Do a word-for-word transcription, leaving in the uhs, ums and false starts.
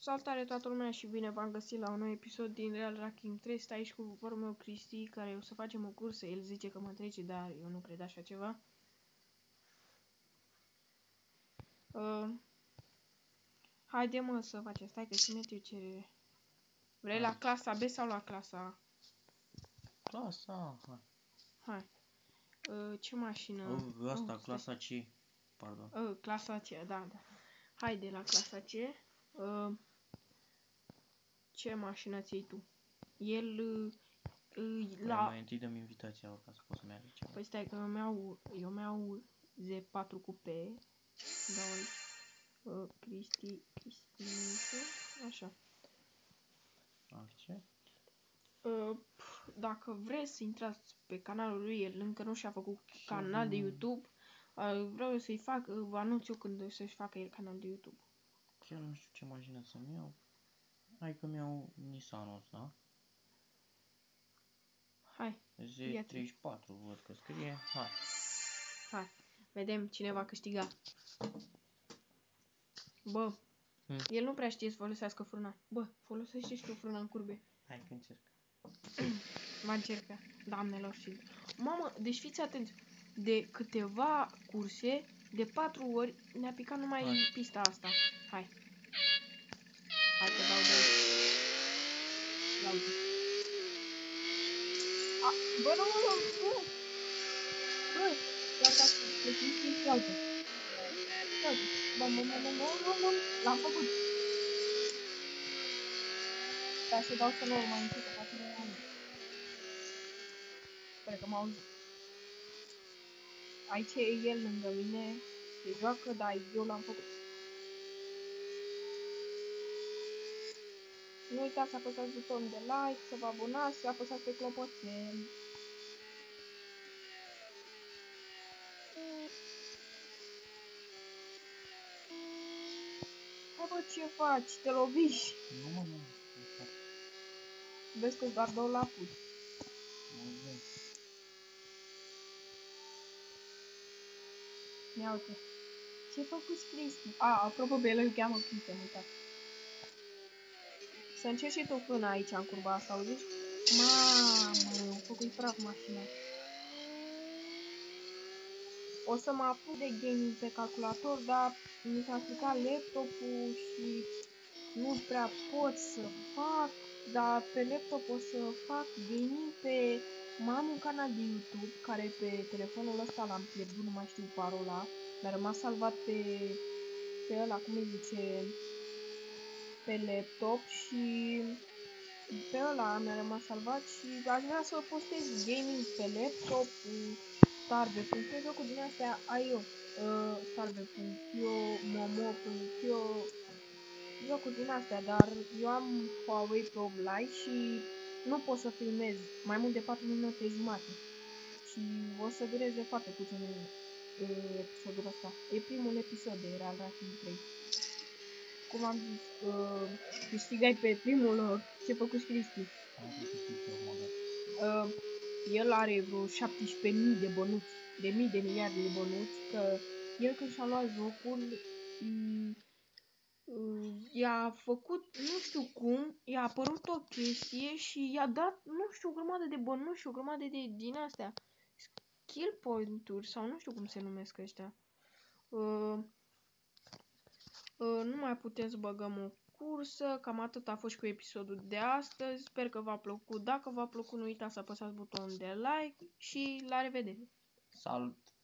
Salutare toată lumea și bine v-am găsit la un nou episod din Real Ranking trei. Stai aici cu vorul meu Cristi, care o să facem o cursă. El zice că mă trece, dar eu nu cred așa ceva. Uh, haide mă să facem. Stai că și met eu cerere. Vrei la clasa B sau la clasa A? Clasa A, hai. Hai. Uh, ce mașină? Oh, asta, oh, clasa C. Pardon. Uh, clasa C, da, da. Haide la clasa C. Uh, ce mașină ți-ai tu? El... Uh, Păi la... mai întâi dăm invitația ca să poți să-mi alegi ceva. Păi stai că eu mi-au, eu mi-au Z patru cu P. Dau aici. Uh, Cristi, Cristi, așa. Așa. Uh, dacă vreți să intrați pe canalul lui, el încă nu și-a făcut canal de YouTube. Uh, vreau să-i fac, uh, vă anunț eu când o să-și facă el canal de YouTube. Chiar nu știu ce mașină să-mi iau. Hai că mi-au Nissan-ul ăsta. Hai. Z treizeci și patru văd că scrie. Hai. Hai. Vedem cine va câștiga. Bă. Hmm. El nu prea știe să folosească frâna. Bă, folosește și tu frâna în curbe. Hai că încerc. Va încerca, doamnelor și... Mamă, deci fiți atenți. De câteva curse, de patru ori, ne-a picat numai Hai. pista asta. Hai. Hai că dau de aici. Ia uite. A, bă, nu, nu, nu, bă! Bă! Ia uite, le Cristi, ia uite. Ia uite. Bă, bă, bă, bă, bă, bă, bă, l-am făcut. Dar să dau să nu mai încet, că poate nu am. Sper că m-au auzit. Aici e el lângă mine. Se joacă, dar eu l-am făcut. Nu uitați să apăsați butonul de like, să vă abonați și să apăsați pe clopoțel. Hai bă, ce faci? Te loviși? Nu mă, nu. Vezi că doar două lapuri. Ia uite. Ce-ai făcut, Cristi? A, apropo, pe el îl cheamă Cristi, am uitat. Să încerci și tu frâna aici, în curba asta, auziți? Mamă, am făcut praf mașina. O să mă apuc de gaming pe calculator, dar mi s-a stricat laptopul și nu prea pot să fac, dar pe laptop o să fac gaming pe... Am un canal de YouTube care pe telefonul ăsta l-am pierdut, nu mai știu parola. Mi-a rămas salvat pe, pe ăla, cum îi zice, pe laptop și pe ăla mi-a rămas salvat și aș vrea să postez gaming pe laptop, Starve punct io, jocuri din astea, ai eu, uh, Starve punct io, Momo punct io, jocuri din astea, dar eu am Huawei Pro Lite și nu pot să filmez mai mult de patru minute jumate și o să dureze foarte puțin uh, episodul ăsta. E primul episod de Real Ranking trei. Cum am zis, uh, câștigai pe primul loc. Ce făcut Cristi? Uh, el are vreo șaptesprezece mii de bănuți, de mii de miliarde de bănuți, că el când și-a luat jocul, i-a făcut, nu știu cum, i-a apărut o chestie și i-a dat, nu știu, o grămadă de bănuți și o grămadă de din astea, skill point-uri sau nu știu cum se numesc ăștia. Uh, uh, nu mai putem să băgăm o cursă, cam atât a fost și cu episodul de astăzi, sper că v-a plăcut, dacă v-a plăcut nu uitați să apăsați butonul de like și la revedere! Salut!